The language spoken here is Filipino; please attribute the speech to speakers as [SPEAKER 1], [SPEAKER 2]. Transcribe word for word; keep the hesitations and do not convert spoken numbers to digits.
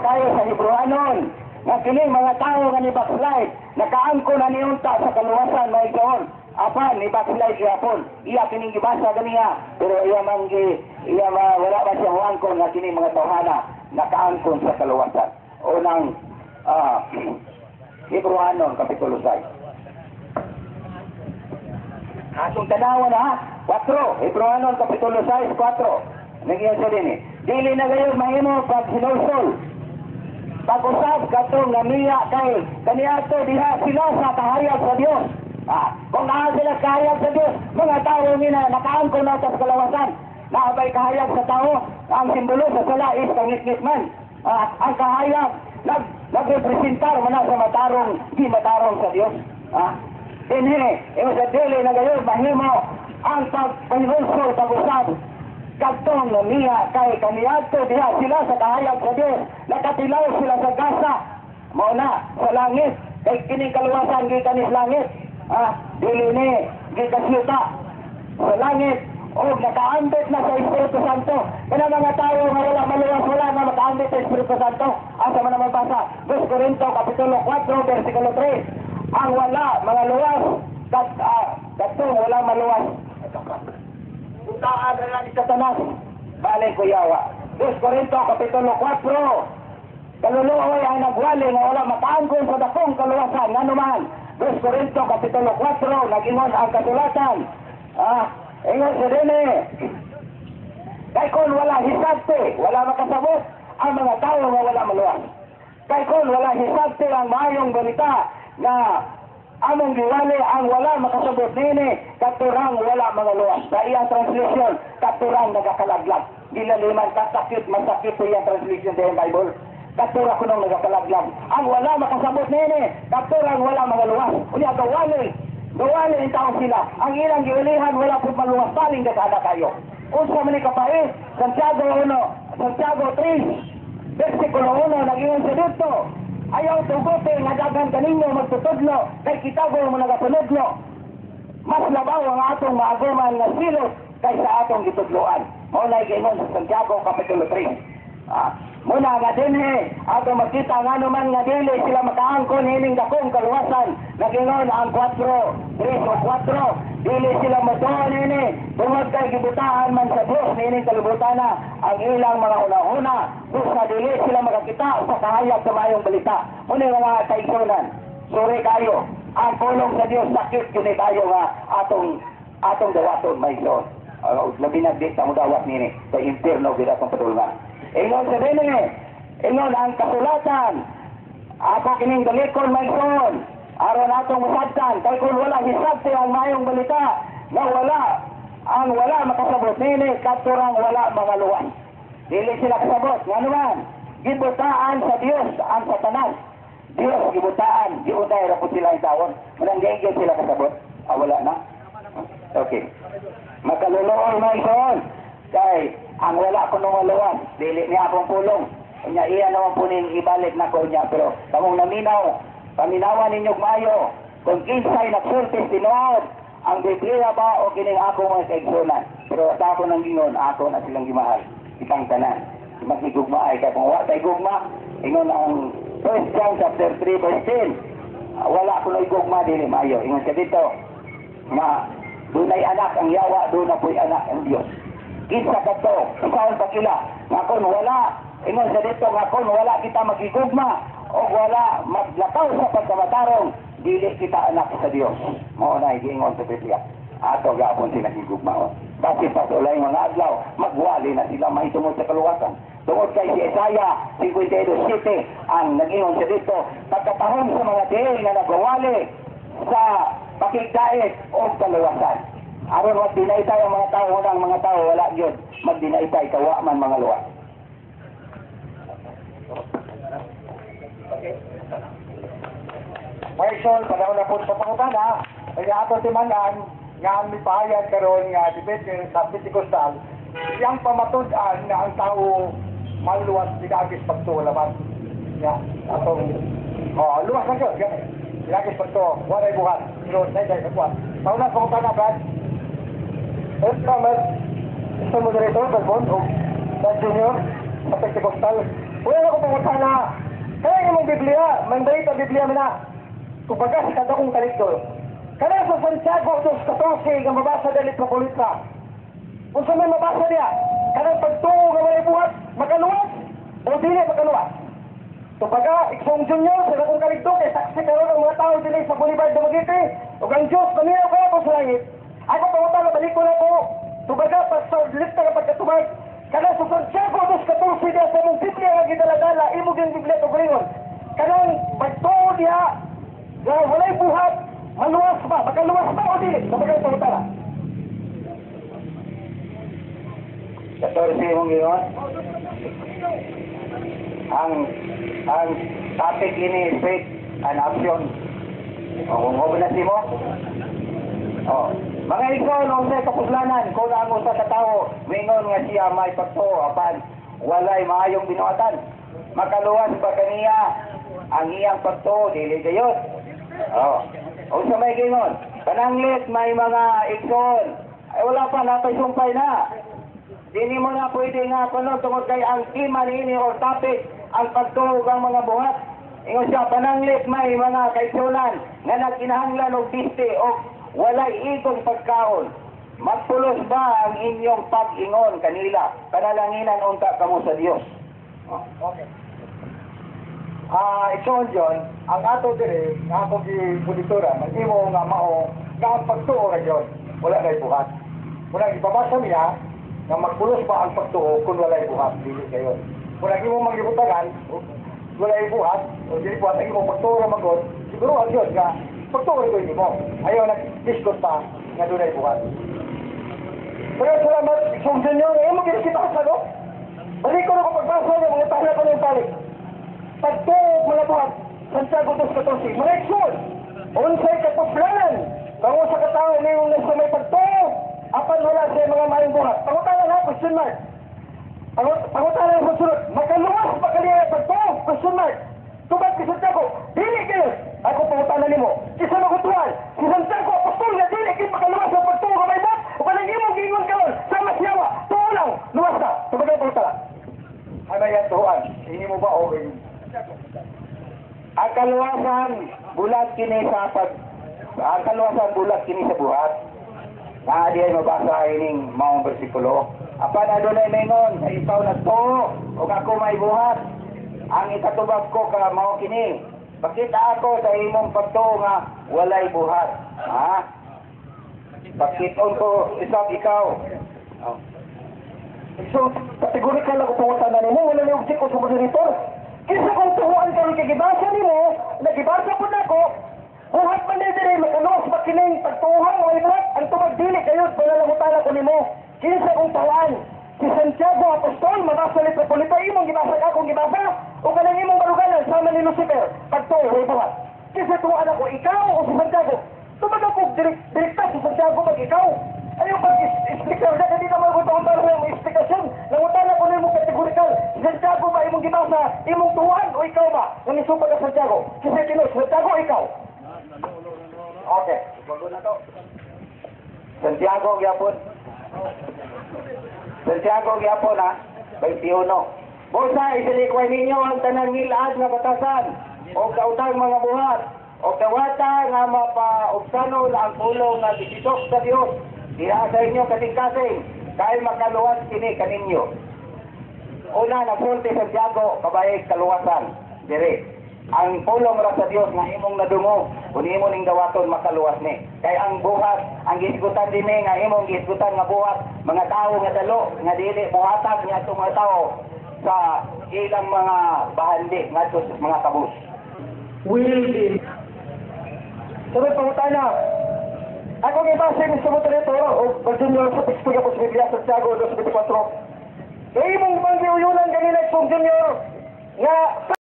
[SPEAKER 1] kayo sa Hebrewanon nga kini mga tao nga ni backslide nakaangko na niunta sa kaluwasan may gaon apan ni backslide gyapon iya kining gibasa ganiya pero iya man gi iya ma, wala ba siyang angkon nga kini mga tawhana nakaangkon sa kaluwasan unang uh, Hebrewanon kapitulo five. Atong tanawan ha four Hebrewanon kapitulo five four nagyan sa din eh dili na gayon mahimo pag sinulsol pag-usap katong namiya kay kaniadto diha sila sa kahayag sa Dios. Ah, kung naa sila sa kahayag sa Dios, mga tao nina nakaangkon na sa kalawasan. Naabay kahayag sa tao, ang simbolo sa sala is pangitngit man. Ah, ang kahayag nag nagrepresentar man sa matarong di matarong sa Dios. Ah, dinhi, imo sa dili na gayon mahimo ang pag-pangulsol pag-usap katong namiya kay kaniadto diha sila sa kahayag sa Dios nakatilaw sila sa gasa mao na sa langit kay kining kaluwasan gikan sa langit ah dili ni gikasyuta sa langit o nakaambit na sa Espiritu Santo kana mga tao nga wala maluwas wala na makaambit sa Espiritu Santo asa man naman basa First Corintios kapitulo four versikulo three ang wala mga luwas kat ah, katong wala maluwas utaan na ni Satanas balik ko yawa First Corintios kapitulo four kaluluoy ang nagwali nga wala makaangkon sa dakong kaluwasan nga naman First Corintios kapitulo four nag-ingon ang kasulatan ah ingon sa dini kay kung wala hisabte wala makasabot ang mga tao nga wala maluwas kay kung wala hisabte ang maayong balita na among giwali ang wala makasabot nini katurang wala mga luwas sa iyang translation katurang nagakalaglag ginaliman kasakit masakit sa iyang translation sa iyang Bible katurang kunong nagakalaglag ang wala makasabot nini katurang wala mga luwas unya gawali gawali ang tao sila ang ilang giwalihan wala po maluwas paling gasada kayo unsa man ni kapait Santiago one Santiago three versikulo one nag-ingon sa dito ayaw tugote nga daghan kaninyo magtutudlo kay kitago mo nagatunudlo mas labaw ang atong maaguman nga silot kaysa atong gitudloan mao na giingon sa Santiago kapitulo three ah muna nga dinhi ato makita nga naman nga dili sila makaangkon hining dakong kaluwasan nagingon ang four three o four dili sila matuon nini tungod kay gibutaan man sa Dios nining kalibutan na ang ilang mga una-una sa dili sila makakita sa kahayag sa mayong balita muna nga kaigsunan suri kayo ang pulong sa Dios sakit kini kayo nga atong atong dawaton may Lord uh, labi na di sa mudawat nini sa impierno gid atong padulngan ingon sa dini ingon ang kasulatan ako kining dalikon may son aron atong musabtan kay kung wala hisabte ang mayong balita na wala ang wala makasabot nini katurang wala mga luwas dili sila kasabot nga naman gibutaan sa Dios ang Satanas Dios gibutaan giunay ra pud sila ang tawon manang gayud sila kasabot ah, wala na okay makaluluoy may son kay ang wala ko nung maluwas dili niya akong pulong nya iya naman po ning ibalik na ko niya pero kamong naminaw paminawan ninyo maayo kung kinsay nagsulti tinuod ang Biblia ba o kining ako mga kaigsunan pero ta ko nang gingon ako na silang gimahal itang tanan magigugma ay kay kung wa tay gugma ingon ang First John chapter three verse ten wala ko nang gugma dili maayo ingon ka dito nga dunay anak ang yawa do na po'y anak ang Dios kinsa kadto saan pa kila nga kon wala ingon sa dito nga kon wala kita magigugma o wala maglakaw sa pagkamatarong dili kita anak sa Dios mao na giingon sa Biblia ato gapon sila gigugmaon bakit pa ulay mga adlaw magwali na sila mahitungod sa kaluwasan tungod kay si Isaiah fifty-two seven ang nag-ingon sa dito pagkatahon sa mga dihil na nagwali sa pakigdait o kaluwasan aron wag dinaitay ang mga tao unang mga tao wala gyud magdinaitay kawa man mga luwas. Okay. Marshal, panahon na po sa pangutana kaya ato timanan nga ang mipahayag karon nga debate sa Pentecostal siyang pamatud-an na ang tao maluwas pinagis pagtulaman ya atong oh luwas na gyud gani pinagis pagto wala buhat pero nay day kuan pauna sa pangutana Brad. At kamad, sa moderator, Balbon, o sa junior, sa Pentecostal, Wala ko pangutana. Kaya yung mong Biblia, mandait ang Biblia mo na. Kumbaga sa kada kong kaligdol. Kaya sa Santiago dos fourteen nga mabasa dali Propolita. Kung sa may mabasa niya, kanang pagtungo nga walay buhat, makaluwas o dili makaluwas. Kumbaga, iksong junior, sa kada kong kaligdol, kay saksi karon ang mga tao dili sa Boulevard Dumaguete. O kang Diyos, paminaw ko ako sa langit. Ako pangutana, balik ko na po. Kumbaga, pagsa-lista nga pagkatubag, kanang sa Santiago dos fourteen diya sa mong Biblia nga gidaladala, imog yung Biblia to gringon. Kanang pagtungo diya, nga walay buhat, maluwas ba? Makaluwas ba o dili? Kumbaga, pangutana. Katorsi mong yun, ang ang topic ini faith and action. O, kung mabunasi mo, o, mga ikaw, noong sa kapuslanan, kung ang usa ka tao, mingon nga siya may pagto, apan, walay maayong binuatan. Makaluwas ba kaniya ang iyang pagto, dili gayot. O, o sa may gingon, pananglit may mga ikson, ay wala pa, napay sumpay na. Dini mo na pwede nga kuno tungod kay ang iman ini or topic ang pagtuog ang mga buhat. Ingon siya pananglit may mga kaigsunan nga nagkinahanglan og biste o walay igong pagkaon. Magpulos ba ang inyong pag-ingon kanila? Panalanginan unta kamo sa Dios.
[SPEAKER 2] Oh, okay. Ah, ikaw John, ang ato dire nga akong gibuditora, mahimo nga mao nga ang pagtuo ra John, wala na buhat. Muna ipabasa niya nga magpulos pa ang pagtuo kung walay buhat, dili kayo. Kung lagi mo magibutagan, walay buhat, o dili buhat, lagi mo pagtuo magod, siguro ang Diyos nga, pagtuo ito hindi mo. Ayaw nag-discos pa nga doon ay buhat. Pero salamat, sumsan nyo, ngayon mo ginakita sa no? Balik ko na kung pagbasa niya, mga tahla ko na yung balik. Pagtuo mga buhat, Santiago dos fourteen, mga iksun, unsay kapuslanan, kung sa katao ngayong nasa may pagtuo, apan wala siya mga mayong buhat. Pangutalan na, question mark. Pangutalan sa sunod, makaluwas pa kaniya pagtuo, question mark. Tubag si Santiago, dili kayo. Ako pangutalan ni mo, kisa magutuan, si Santiago, apostol nga dili kayo makaluwas sa pagtuo ka may buhat, o kanang imong gingon karon, sama siyawa, tuo lang, luwas na. Tubag ang pangutalan. Ano yan tuhuan? Hindi mo ba o kayo?
[SPEAKER 1] Ang kaluwasan, bulat kini sa pag... Ang kaluwasan, bulat kini sa buhat. Nga di ay mabasa ining maong bersikulo. Apan adunay mengon, sa isaw na to, o ako may buhat. Ang ikatubag ko ka mao kini. Pakita ako sa imong pagto nga walay buhat. Ha? Pakiton ko isang ikaw. Oh.
[SPEAKER 2] So, kategorikal ako pangutan na nimo, wala niyong siko sa moderator. Kisa kung tuhuan ka rin kagibasa nimo, nagibasa po na ko, buhat man din din, makaluwas ba kining pagtuhang o ibat, ang tumagdili kayo, palalangutan ako nimo. Kisa kung tuhuan, si Santiago Apostol, mabasa ni Propolita, imong gibasa ka kung gibasa, o kanang imong marugalan, sama ni Lucifer, pagtuho o buhat. Kisa tuhuan ako, ikaw o si Santiago, tumag ako direkta si Santiago pag ikaw. Ayaw pag-explicar na, hindi naman ko taon-taon ng explikasyon. Nangutan ako na imong kategorikal. Santiago ba imong gibasa, imong tuhuan o ikaw ba? Nang isupag ka Santiago. Kasi kinos, Santiago o ikaw? Okay, bago na to.
[SPEAKER 1] Santiago gyapon. Santiago gyapon ha, twenty-one. Busa isilikway ninyo ang tanang ngilaad nga batasan o kautang mga buhat o kawata nga mapaubsano na ang pulong nga gisidok sa Dios. Diha sa inyo kating-kating dahil makaluwas kini kaninyo. Una nagsulti Santiago kabayag kaluwasan dire. Ang pulong ra sa Dios nga imong nadungo kun imo ning dawaton makaluwas ni. Kay ang buhat, ang gisgutan dinhi nga imong gisgutan nga buhat, mga tawo nga dalo nga dili buhatag niya itong mga tawo sa ilang mga bahandi ngadto sa mga kabus.
[SPEAKER 2] Will be. Sabi pangutana, ako gibasa ni sa moderator o Junior sa pagsuga po sa Biblia sa Santiago dos twenty-four. Kaya imong pang-iuyunan kanina kung Junior nga